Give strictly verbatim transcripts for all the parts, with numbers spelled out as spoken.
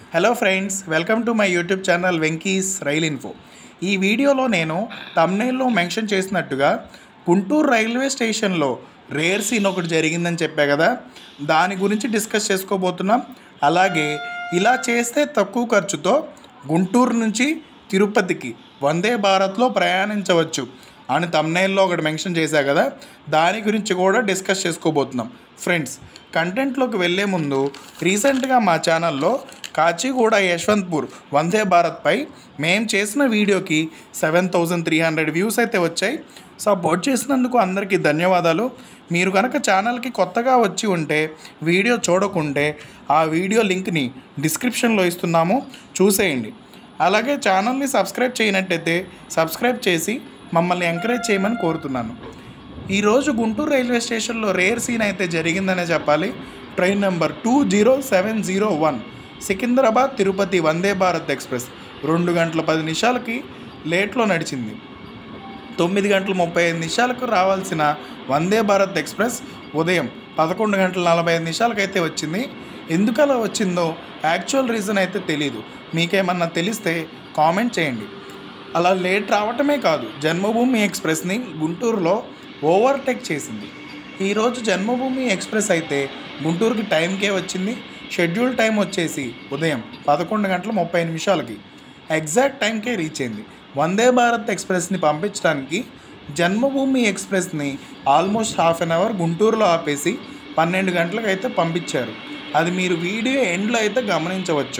Hello friends, welcome to my YouTube channel Venky's rail info. ఈ వీడియోలో నేను థంబ్నెయిల్లో మెన్షన్ చేసినట్టుగా గుంటూరు రైల్వే స్టేషన్లో రేర్ సీన్ ఒకటి జరిగిందని చెప్పా కదా, దాని గురించి డిస్కస్ చేసుకోబోతున్నాం. అలాగే ఇలా చేస్తే తక్కువ ఖర్చుతో గుంటూరు నుంచి తిరుపతికి వందే భారత్లో ప్రయాణించవచ్చు అని థంబ్నెయిల్లో ఒకటి మెన్షన్ చేశా కదా, దాని గురించి కూడా డిస్కస్ చేసుకోబోతున్నాం. ఫ్రెండ్స్, కంటెంట్లోకి వెళ్ళే ముందు రీసెంట్గా మా ఛానల్లో కాచిగూడ యశ్వంత్పూర్ వందే భారత్పై మేము చేసిన వీడియోకి seven thousand three hundred views అయితే వచ్చాయి. సపోర్ట్ చేసినందుకు అందరికీ ధన్యవాదాలు. మీరు కనుక ఛానల్కి కొత్తగా వచ్చి ఉంటే వీడియో చూడకుంటే ఆ వీడియో లింక్ని డిస్క్రిప్షన్లో ఇస్తున్నాము, చూసేయండి. అలాగే ఛానల్ని సబ్స్క్రైబ్ చేయనట్టయితే సబ్స్క్రైబ్ చేసి మమ్మల్ని ఎంకరేజ్ చేయమని కోరుతున్నాను. ఈరోజు గుంటూరు రైల్వే స్టేషన్లో రేర్ సీన్ అయితే జరిగిందనే చెప్పాలి. Train number two zero seven zero one Secunderabad Tirupati Vande Bharat express రెండు గంటల పది నిమిషాలకి లేట్లో నడిచింది. తొమ్మిది గంటల ముప్పై ఐదు నిమిషాలకు రావాల్సిన వందే భారత్ ఎక్స్ప్రెస్ ఉదయం పదకొండు గంటల నలభై ఐదు నిమిషాలకైతే వచ్చింది. ఎందుకు అలా వచ్చిందో యాక్చువల్ రీజన్ అయితే తెలీదు. మీకేమన్నా తెలిస్తే కామెంట్ చేయండి. అలా లేట్ రావటమే కాదు, జన్మభూమి ఎక్స్ప్రెస్ని గుంటూరులో ఓవర్టేక్ చేసింది. ఈరోజు జన్మభూమి ఎక్స్ప్రెస్ అయితే గుంటూరుకి టైంకే వచ్చింది. షెడ్యూల్ టైం వచ్చేసి ఉదయం పదకొండు గంటల ముప్పై నిమిషాలకి ఎగ్జాక్ట్ టైంకే రీచ్ అయింది. వందే భారత్ ఎక్స్ప్రెస్ని పంపించడానికి జన్మభూమి ఎక్స్ప్రెస్ని ఆల్మోస్ట్ హాఫ్ అన్ అవర్ గుంటూరులో ఆపేసి పన్నెండు గంటలకు అయితే పంపించారు. అది మీరు వీడియో ఎండ్లో అయితే గమనించవచ్చు.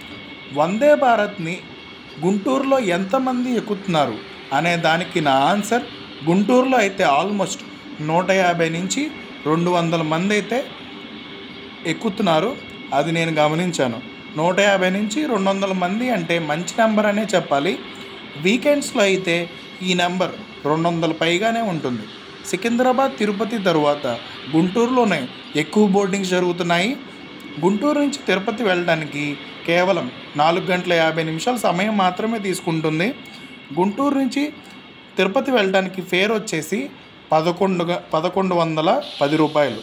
వందే భారత్ని గుంటూరులో ఎంతమంది ఎక్కుతున్నారు అనే దానికి నా ఆన్సర్, గుంటూరులో అయితే ఆల్మోస్ట్ నూట యాభై నుంచి రెండు వందల మంది అయితే ఎక్కుతున్నారు. అది నేను గమనించాను. నూట యాభై నుంచి రెండు వందల మంది అంటే మంచి నెంబర్ అనే చెప్పాలి. వీకెండ్స్లో అయితే ఈ నెంబర్ రెండు వందల పైగానే ఉంటుంది. సికింద్రాబాద్ తిరుపతి తరువాత గుంటూరులోనే ఎక్కువ బోర్డింగ్స్ జరుగుతున్నాయి. గుంటూరు నుంచి తిరుపతి వెళ్ళడానికి కేవలం నాలుగు గంటల యాభై నిమిషాల సమయం మాత్రమే తీసుకుంటుంది. గుంటూరు నుంచి తిరుపతి వెళ్ళడానికి ఫేర్ వచ్చేసి పదకొండు పదకొండు వందల పది రూపాయలు.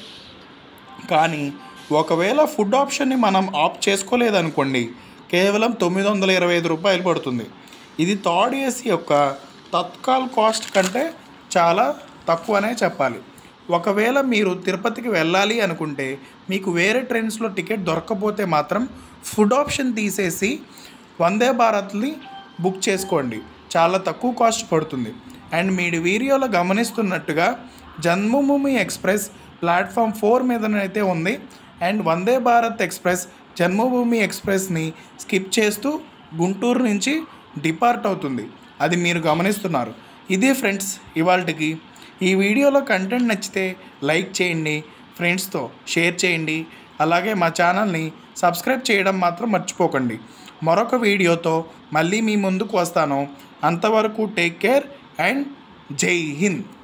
కానీ ఒకవేళ ఫుడ్ ఆప్షన్ని మనం ఆప్ చేసుకోలేదనుకోండి, కేవలం తొమ్మిది వందల ఇరవై ఐదు రూపాయలు పడుతుంది. ఇది థర్డ్ ఏసీ యొక్క తత్కాల్ కాస్ట్ కంటే చాలా తక్కువనే చెప్పాలి. ఒకవేళ మీరు తిరుపతికి వెళ్ళాలి అనుకుంటే మీకు వేరే ట్రైన్స్లో టికెట్ దొరకకపోతే మాత్రం ఫుడ్ ఆప్షన్ తీసేసి వందే భారత్ని బుక్ చేసుకోండి, చాలా తక్కువ కాస్ట్ పడుతుంది. అండ్ మీరు వీడియోలో గమనిస్తున్నట్టుగా జన్మభూమి ఎక్స్ప్రెస్ ప్లాట్ఫామ్ ఫోర్ మీదనైతే ఉంది. అండ్ వందే భారత్ ఎక్స్ప్రెస్ జన్మభూమి ఎక్స్ప్రెస్ని స్కిప్ చేస్తూ గుంటూరు నుంచి డిపార్ట్ అవుతుంది. అది మీరు గమనిస్తున్నారు. ఇదే ఫ్రెండ్స్ ఇవాళకి. ఈ వీడియోలో కంటెంట్ నచ్చితే లైక్ చేయండి, ఫ్రెండ్స్తో షేర్ చేయండి. అలాగే మా ఛానల్ని సబ్స్క్రైబ్ చేయడం మాత్రం మర్చిపోకండి. మరొక వీడియోతో మళ్ళీ మీ ముందుకు వస్తాను. అంతవరకు టేక్ కేర్ అండ్ జై హింద్.